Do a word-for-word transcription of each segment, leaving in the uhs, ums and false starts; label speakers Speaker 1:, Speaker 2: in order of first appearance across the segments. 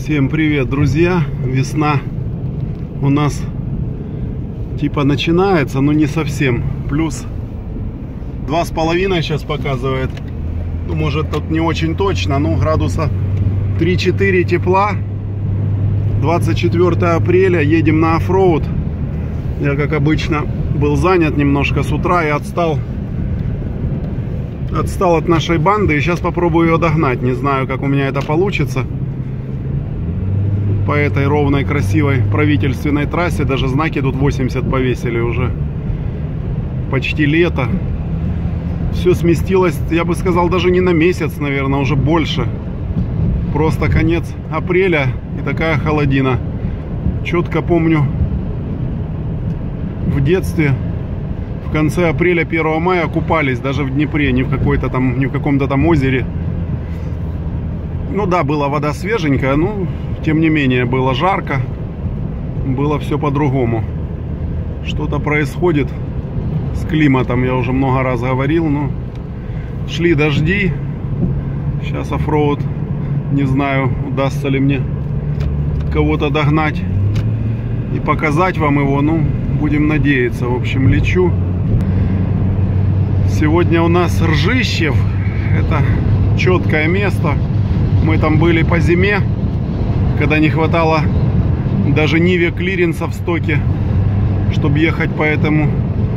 Speaker 1: Всем привет, друзья! Весна у нас типа начинается, но не совсем. Плюс два с половиной сейчас показывает. Ну, может, тут не очень точно, но градуса три-четыре тепла. двадцать четвёртое апреля, едем на оффроуд. Я, как обычно, был занят немножко с утра и отстал. Отстал от нашей банды, и сейчас попробую ее догнать. Не знаю, как у меня это получится. По этой ровной, красивой правительственной трассе даже знаки тут восемьдесят повесили уже. Почти лето. Все сместилось, я бы сказал, даже не на месяц, наверное, уже больше. Просто конец апреля и такая холодина. Четко помню, в детстве в конце апреля, первого мая купались даже в Днепре, не в какой-то там, не в каком-то там озере. Ну да, была вода свеженькая, но тем не менее было жарко, было все по-другому. Что-то происходит с климатом, я уже много раз говорил, но шли дожди. Сейчас оффроуд, не знаю, удастся ли мне кого-то догнать и показать вам его, ну, будем надеяться. В общем, лечу. Сегодня у нас Ржищев, это четкое место. Мы там были по зиме, когда не хватало даже Ниве клиренса в стоке, чтобы ехать по этому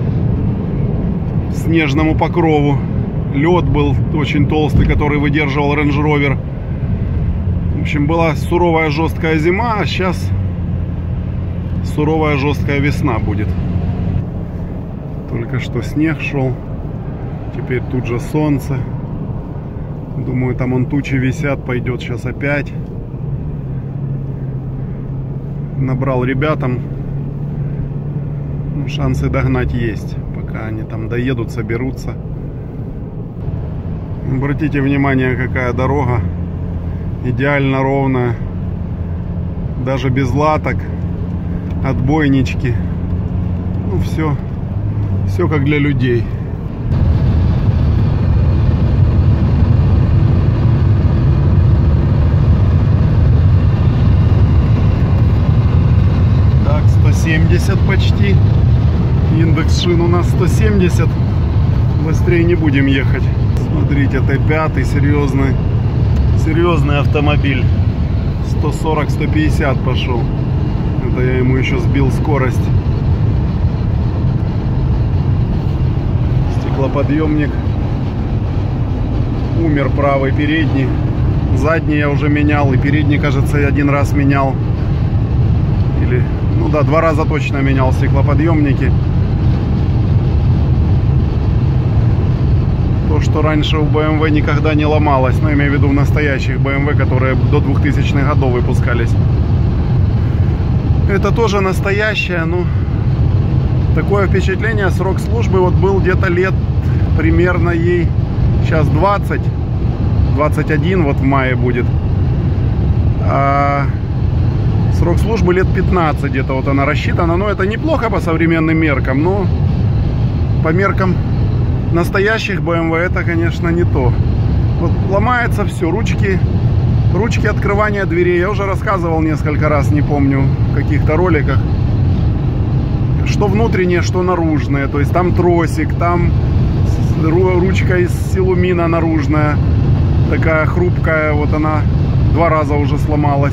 Speaker 1: снежному покрову. Лед был очень толстый, который выдерживал Range Rover. В общем, была суровая жесткая зима, а сейчас суровая жесткая весна будет. Только что снег шел, теперь тут же солнце. Думаю, там он тучи висят, пойдет сейчас опять. Набрал ребятам, ну, шансы догнать есть, пока они там доедут, соберутся. Обратите внимание, какая дорога идеально ровная, даже без латок, отбойнички. Ну, все, все как для людей. семьдесят почти. Индекс шин у нас сто семьдесят. Быстрее не будем ехать. Смотрите, Т пять, серьезный, серьезный автомобиль. сто сорок — сто пятьдесят пошел. Это я ему еще сбил скорость. Стеклоподъемник. Умер правый передний. Задний я уже менял. И передний, кажется, я один раз менял. Или... Ну да, два раза точно менял стеклоподъемники. То, что раньше у бэ эм вэ никогда не ломалось. Но имею в виду в настоящих бэ эм вэ, которые до двухтысячных годов выпускались. Это тоже настоящее, ну... Такое впечатление, срок службы вот был где-то лет примерно ей... Сейчас двадцать. двадцать один вот в мае будет. А... Срок службы лет пятнадцать где-то вот она рассчитана. Но это неплохо по современным меркам. Но по меркам настоящих бэ эм вэ это, конечно, не то. Вот ломается все. Ручки, ручки открывания дверей. Я уже рассказывал несколько раз, не помню, в каких-то роликах. Что внутреннее, что наружное. То есть там тросик, там ручка из силумина наружная. Такая хрупкая. Вот она два раза уже сломалась.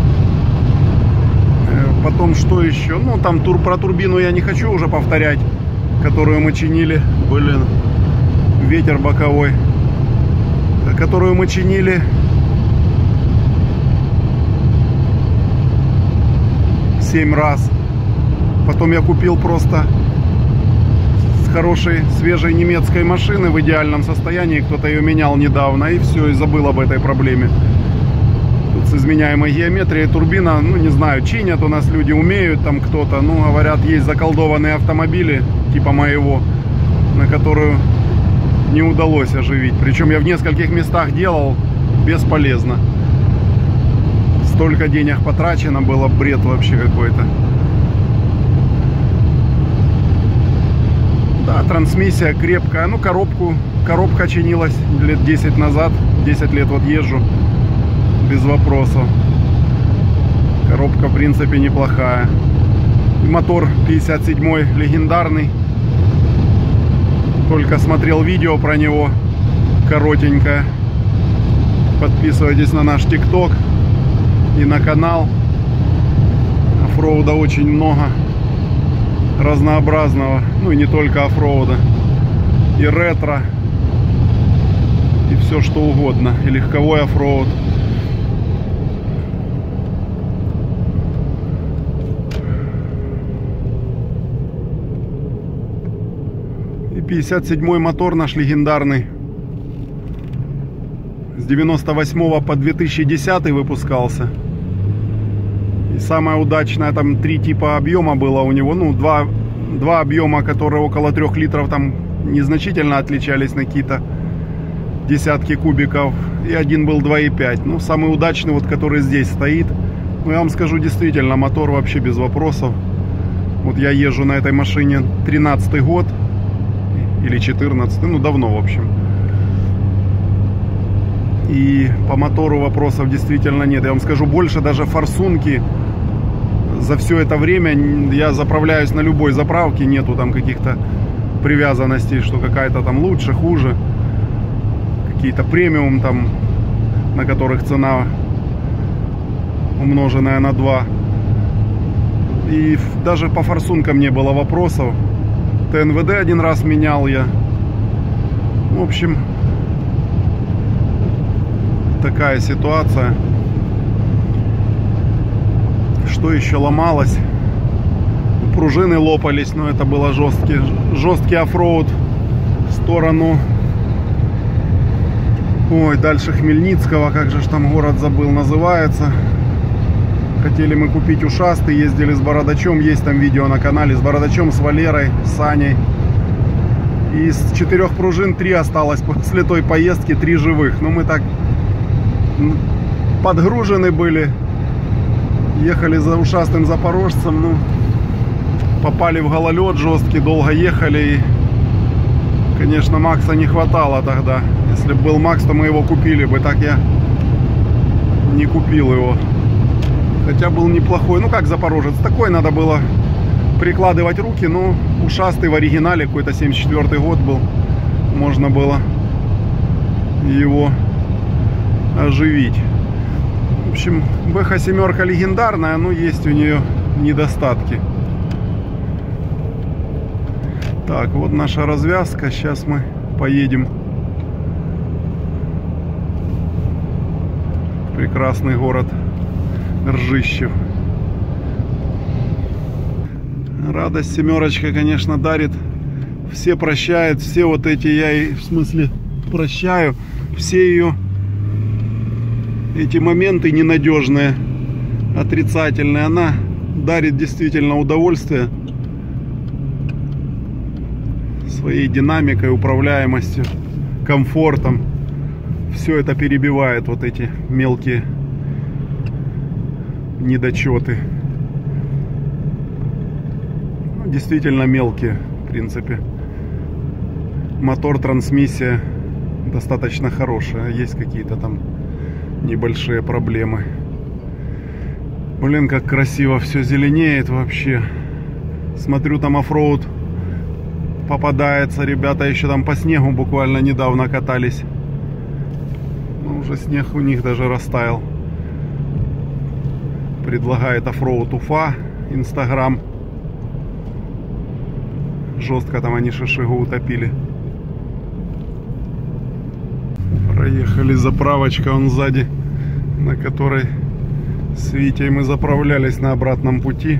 Speaker 1: Потом что еще? Ну, там тур, про турбину я не хочу уже повторять, которую мы чинили. Блин, ветер боковой. Которую мы чинили семь раз. Потом я купил просто с хорошей, свежей немецкой машины в идеальном состоянии. Кто-то ее менял недавно, и все, и забыл об этой проблеме. С изменяемой геометрией турбина, ну не знаю, чинят у нас люди, умеют там кто-то, ну говорят, есть заколдованные автомобили типа моего, на которую не удалось оживить. Причем я в нескольких местах делал, бесполезно. Столько денег потрачено было, бред вообще какой-то. Да, трансмиссия крепкая, ну коробку, коробка чинилась лет десять назад, десять лет вот езжу. Без вопросов. Коробка в принципе неплохая. И мотор пятьдесят седьмой легендарный. Только смотрел видео про него коротенькое. Подписывайтесь на наш ТикТок и на канал. Оффроуда очень много, разнообразного. Ну и не только оффроуда. И ретро. И все что угодно. И легковой оффроуд. И пятьдесят седьмой мотор наш легендарный. С девяносто восьмого по две тысячи десятый выпускался. И самое удачное, там три типа объема было у него. Ну, два, два объема, которые около трех литров, там незначительно отличались на какие-то десятки кубиков. И один был два и пять. Ну, самый удачный, вот который здесь стоит. Ну, я вам скажу, действительно, мотор вообще без вопросов. Вот я езжу на этой машине тринадцатый год. Или четырнадцатый, ну, давно, в общем. И по мотору вопросов действительно нет. Я вам скажу больше, даже форсунки за все это время я заправляюсь на любой заправке. Нету там каких-то привязанностей, что какая-то там лучше, хуже. Какие-то премиум там, на которых цена умноженная на два. И даже по форсункам не было вопросов. ТНВД один раз менял я. В общем... Такая ситуация. Что еще ломалось? Пружины лопались, но это было жесткий, жесткий оффроуд в сторону. Ой, дальше Хмельницкого, как же ж там город забыл, называется. Хотели мы купить ушастый, ездили с Бородачом, есть там видео на канале, с Бородачом, с Валерой, с Саней. И из четырех пружин три осталось после той поездки, три живых. Но мы так подгружены были, ехали за ушастым запорожцем, ну, попали в гололед жесткий, долго ехали, и, конечно, Макса не хватало тогда. Если бы был Макс, то мы его купили бы, так я не купил его. Хотя был неплохой, ну как запорожец, такой надо было прикладывать руки, но ушастый в оригинале, какой-то семьдесят четвёртый год был, можно было его оживить. В общем, бэ ха семь легендарная, но есть у нее недостатки. Так, вот наша развязка. Сейчас мы поедем в прекрасный город Ржищев. Радость семерочка, конечно, дарит. Все прощают, все вот эти, я и в смысле прощаю, все ее эти моменты ненадежные, отрицательные. Она дарит действительно удовольствие своей динамикой, управляемостью, комфортом. Все это перебивает вот эти мелкие недочеты. Ну, действительно мелкие, в принципе. Мотор, трансмиссия достаточно хорошая. Есть какие-то там небольшие проблемы. Блин, как красиво все зеленеет вообще. Смотрю, там оффроуд попадается. Ребята еще там по снегу буквально недавно катались. Ну, уже снег у них даже растаял. Предлагает оффроуд Уфа, Инстаграм. Жестко там они шишигу утопили. Проехали, заправочка он сзади, на которой с Витей мы заправлялись на обратном пути.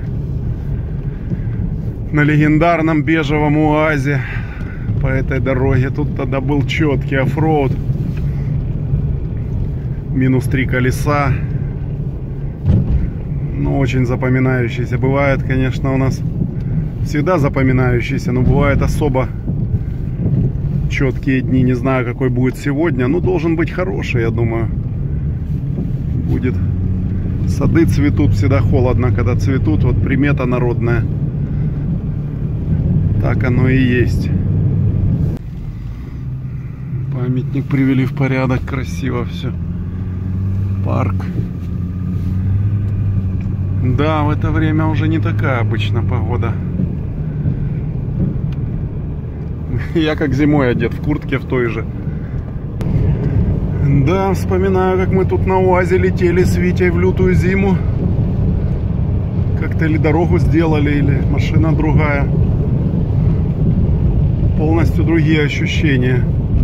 Speaker 1: На легендарном бежевом УАЗе по этой дороге. Тут тогда был четкий оффроуд. Минус три колеса. Ну, очень запоминающийся. Бывает, конечно, у нас всегда запоминающийся, но бывает особо четкие дни. Не знаю, какой будет сегодня. Ну, должен быть хороший, я думаю. Будет. Сады цветут. Всегда холодно, когда цветут. Вот примета народная. Так оно и есть. Памятник привели в порядок. Красиво все. Парк. Да, в это время уже не такая обычная погода. Я как зимой одет, в куртке в той же. Да, вспоминаю, как мы тут на УАЗе летели с Витей в лютую зиму. Как-то или дорогу сделали, или машина другая. Полностью другие ощущения.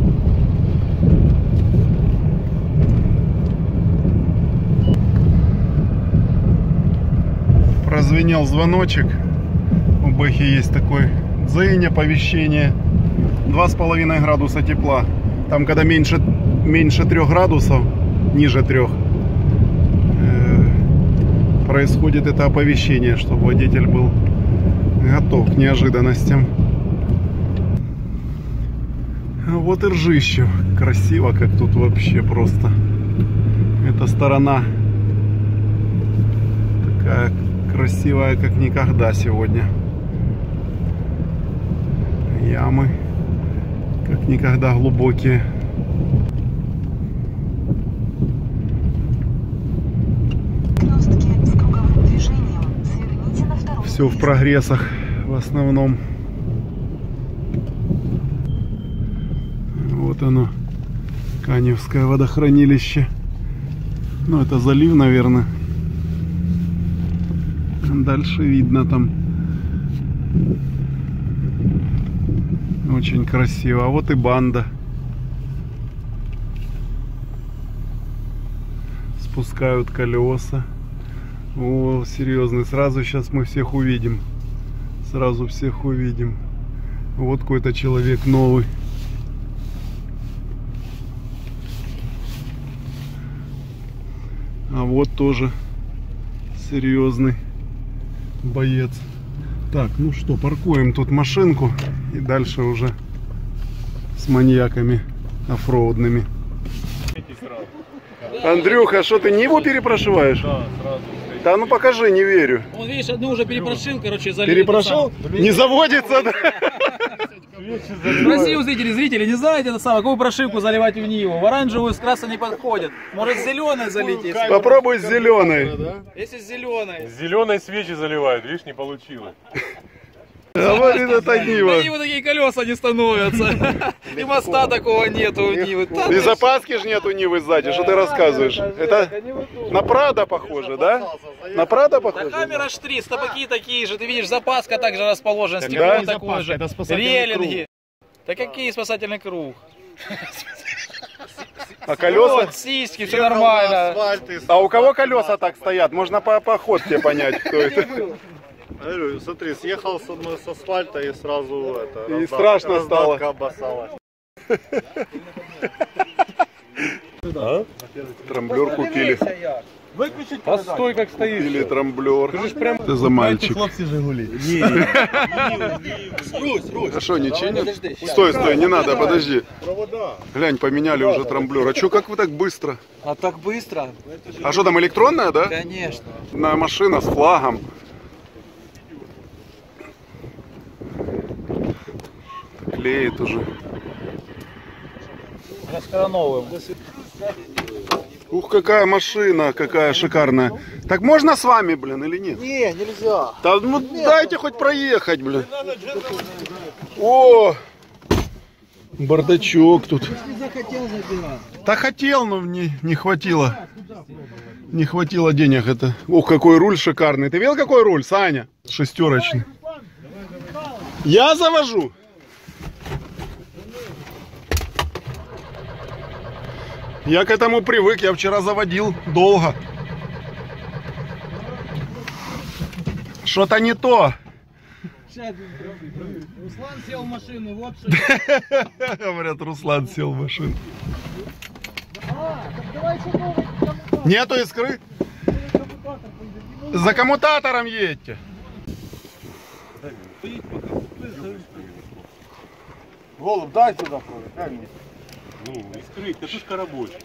Speaker 1: Прозвенел звоночек. У Бэхи есть такой дзынь, оповещение. Два с половиной градуса тепла. Там, когда меньше, меньше трех градусов, ниже трех, э, происходит это оповещение, чтобы водитель был готов к неожиданностям. Вот и Ржищев. Красиво, как тут вообще просто. Эта сторона такая красивая, как никогда сегодня. Ямы как никогда глубокие. Все в прогрессах в основном. Вот оно, Каневское водохранилище. Ну, это залив, наверное. Дальше видно там. Очень красиво. А вот и банда. Спускают колеса. О, серьезно. Сразу сейчас мы всех увидим. Сразу всех увидим. Вот какой-то человек новый. А вот тоже серьезный боец. Так, ну что, паркуем тут машинку и дальше уже с маньяками оффроудными. Андрюха, что ты Ниву перепрошиваешь?
Speaker 2: Да, сразу.
Speaker 1: Да ну покажи, не верю.
Speaker 2: Он, видишь, одну уже перепрошил, короче, залил.
Speaker 1: Перепрошел? Не заводится, да?
Speaker 2: Спроси у зрителей, зрители, не знаете это самое, какую прошивку заливать в Ниву? В оранжевую с красной не подходит. Может, с зеленой залить? Если...
Speaker 1: Попробуй с зеленой.
Speaker 2: Если с зеленой.
Speaker 3: С зеленой свечи заливают, видишь, не получилось.
Speaker 1: Говорит, это Нива.
Speaker 2: На Ниву такие колеса не становятся. И моста такого нету у Нивы.
Speaker 1: И запаски же нету Нивы сзади, что ты рассказываешь? Это на Прадо похоже, да? На Прадо
Speaker 2: Да
Speaker 1: похоже?
Speaker 2: камера ж три, стопаки такие же, ты видишь, запаска также расположена,
Speaker 1: Да,
Speaker 2: стекло такое же, релинги. Да какие спасательный круг?
Speaker 1: А колеса?
Speaker 2: Вот, сиськи, все нормально.
Speaker 1: А у кого колеса так стоят? Можно по походке понять, кто это.
Speaker 4: Говорю, смотри, съехал с одной с асфальта и сразу это,
Speaker 1: И
Speaker 4: разда-
Speaker 1: страшно стало.
Speaker 4: раздатка обоссалась.
Speaker 1: Трамблер купили.
Speaker 3: Постой, как стоишь.
Speaker 1: Купили трамблер. Ты за мальчик. А что, не чинят? Стой, стой, не надо, подожди. Глянь, поменяли уже трамблер. А что, как вы так быстро?
Speaker 2: А так быстро?
Speaker 1: А что там, электронная, да?
Speaker 2: Конечно.
Speaker 1: На машина с флагом. Клеит уже.
Speaker 2: Раскроновым.
Speaker 1: Ух, какая машина, какая шикарная. Так можно с вами, блин, или нет?
Speaker 4: Не, нельзя.
Speaker 1: Да, ну дайте хоть проехать, блин. О, бардачок тут. Да хотел, но не, не хватило. Не хватило денег это. Ух, какой руль шикарный. Ты видел, какой руль, Саня? Шестерочный. Я завожу. Я к этому привык, я вчера заводил долго. Что-то не то.
Speaker 2: Руслан сел в машину, вот что.
Speaker 1: Говорят, Руслан сел в машину. Нету искры? За коммутатором едьте.
Speaker 4: Голубь, дай сюда, дай мне.
Speaker 3: Ну, искрыть, катушка рабочая.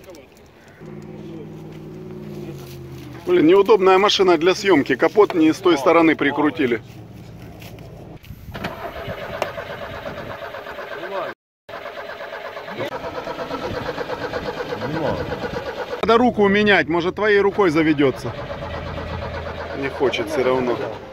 Speaker 1: Блин, неудобная машина для съемки. Капот не с той стороны прикрутили. Надо руку менять, может твоей рукой заведется. Не хочет все равно.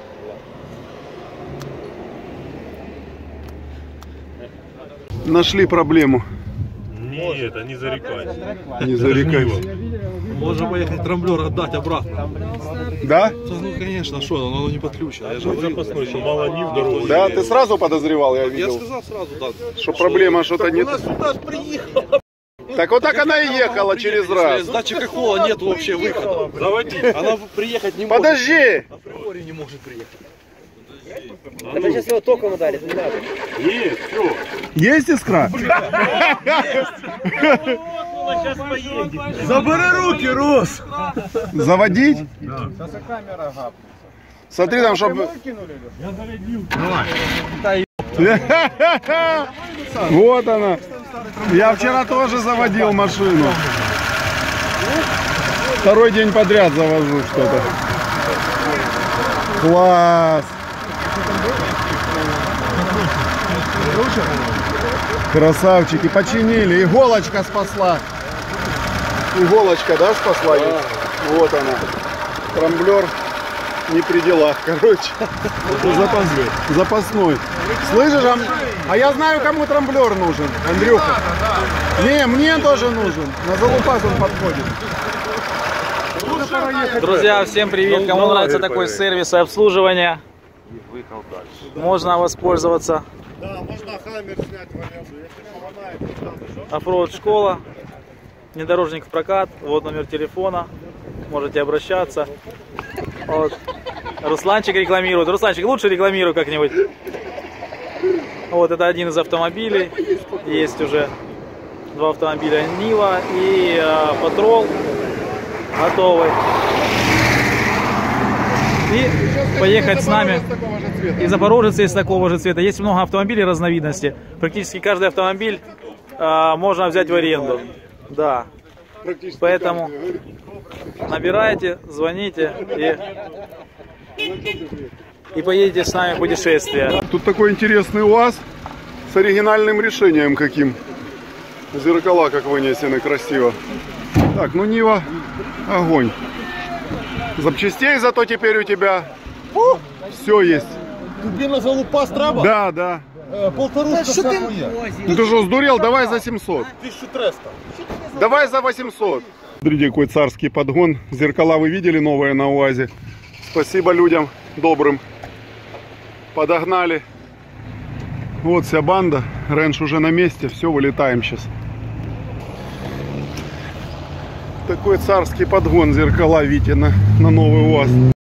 Speaker 1: Нашли проблему.
Speaker 3: Нет, они зарекались.
Speaker 1: Не зарекайся.
Speaker 5: Можно поехать трамблер отдать обратно.
Speaker 1: Да?
Speaker 5: Ну конечно, что, оно не подключено. Я же
Speaker 3: Вот
Speaker 5: говорил.
Speaker 3: запасной, что мало нив дорогу.
Speaker 1: Да, ты сразу подозревал, я
Speaker 5: Я
Speaker 1: видел.
Speaker 5: сказал сразу, да.
Speaker 1: Что проблема что-то нет.
Speaker 5: Она сюда ж приехала.
Speaker 1: Так вот так она и ехала через раз.
Speaker 5: С датчика холла нет вообще выхода.
Speaker 3: Заводи.
Speaker 5: Она приехать не может.
Speaker 1: Подожди!
Speaker 5: Априори не может приехать.
Speaker 6: Это сейчас его током ударит, не надо.
Speaker 3: Есть, все.
Speaker 1: Есть искра?
Speaker 5: Забери руки, Рос!
Speaker 1: Заводить? Смотри там, чтобы... Вот она. Я вчера тоже заводил машину. Второй день подряд завожу что-то. Класс. Красавчики, починили. Иголочка спасла. Иголочка, да, спасла? Да. Вот она. Трамблер не при делах, короче. Запасной. Запасной. Слышишь, а, а я знаю, кому трамблер нужен, Андрюха. Не, мне тоже нужен. На залупас он подходит.
Speaker 2: Друзья, всем привет! Кому нравится такой сервис и обслуживание, можно воспользоваться.
Speaker 4: Да, можно хаммер снять в аренду, если поломает.
Speaker 2: Оффроуд школа, внедорожник в прокат, вот номер телефона, можете обращаться. Вот. Русланчик рекламирует. Русланчик, лучше рекламируй как-нибудь. Вот это один из автомобилей, есть уже два автомобиля Нива и э, Патрол готовый. И поехать с нами. И Запорожец есть такого же цвета. Есть много автомобилей разновидности. Практически каждый автомобиль э, можно взять в аренду. Да. Поэтому набирайте, звоните и, и поедете с нами в путешествие.
Speaker 1: Тут такой интересный УАЗ с оригинальным решением каким. Зеркала как вынесены красиво. Так, ну Нива огонь. Запчастей зато теперь у тебя Фу, все есть.
Speaker 5: Тебе на залупас треба?
Speaker 1: Да, да.
Speaker 5: Э, полторушка самуя.
Speaker 1: Ну ты что, сдурел? Давай за семьсот.
Speaker 5: тысяча триста.
Speaker 1: Давай за восемьсот. Смотрите, какой царский подгон. Зеркала вы видели новые на УАЗе? Спасибо людям добрым. Подогнали. Вот вся банда. Ренш уже на месте. Все, вылетаем сейчас. Такой царский подгон зеркала, видите, на, на новый УАЗ.